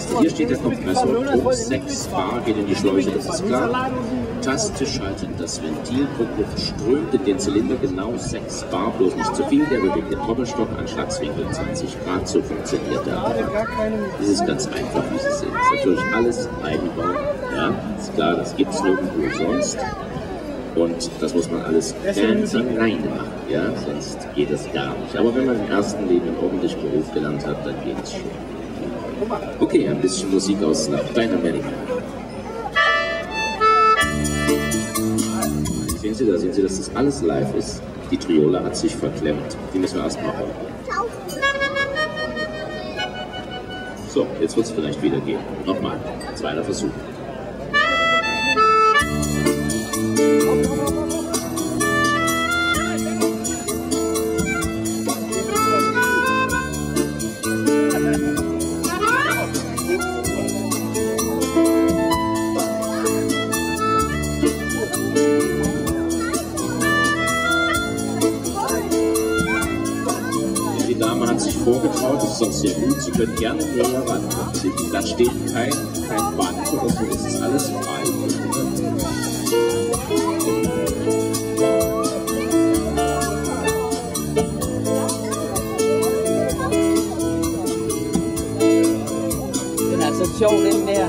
nächste. Hier steht der Kompressor, Druck 6 bar, geht in die Schläuche, das ist klar. Taste schalten das Ventil, Druckluft strömt in den Zylinder, genau 6 bar, bloß nicht zu viel, der bewegt den Doppelstock, Anschlagswinkel 20 Grad, so funktioniert der. Das ist ganz einfach, wie Sie sehen. Das ist natürlich alles Eigenbau, ja, ist klar, das gibt es nirgendwo sonst. Und das muss man alles ganz alleine machen, ja, sonst geht es gar nicht. Aber wenn man im ersten Leben einen ordentlichen Beruf gelernt hat, dann geht es schon. Okay, ein bisschen Musik aus Lateinamerika. Sehen Sie, dass das alles live ist? Die Triola hat sich verklemmt. Die müssen wir erst mal hören. So, jetzt wird es vielleicht wieder gehen. Nochmal, zweiter Versuch. Die Dame hat sich vorgetraut, das ist sonst sehr gut. Sie können gerne näher ran. Da steht kein Band oder so, das ist alles frei. That's a show in there.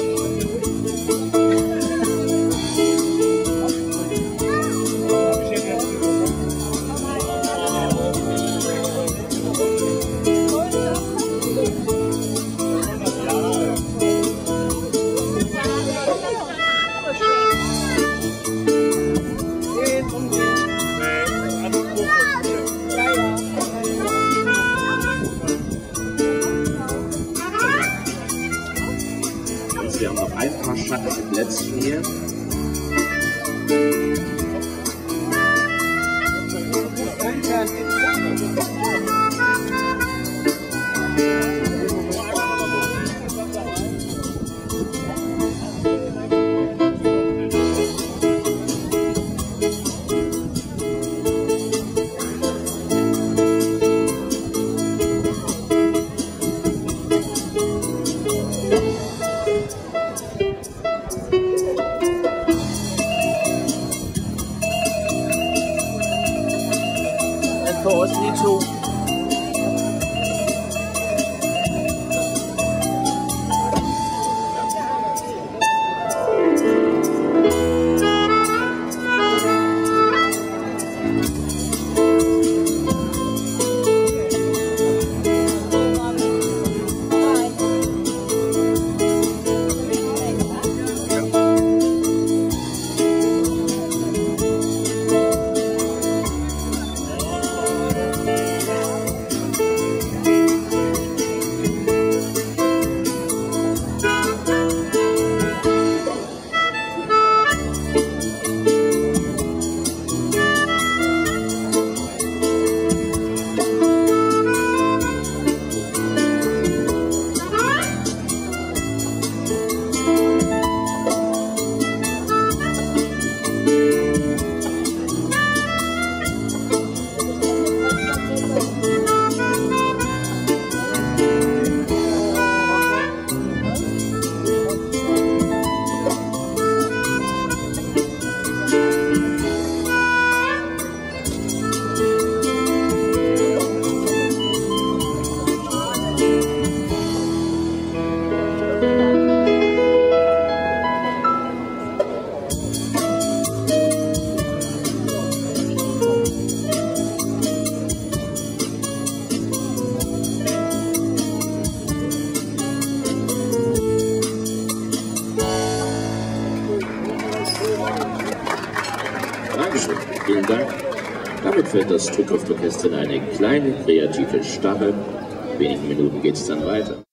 Wir haben noch ein paar Schatten im letzten hier. For us, die to. Dankeschön, vielen Dank. Damit fällt das Trückhoftorchester in eine kleine kreative Starre. In wenigen Minuten geht es dann weiter.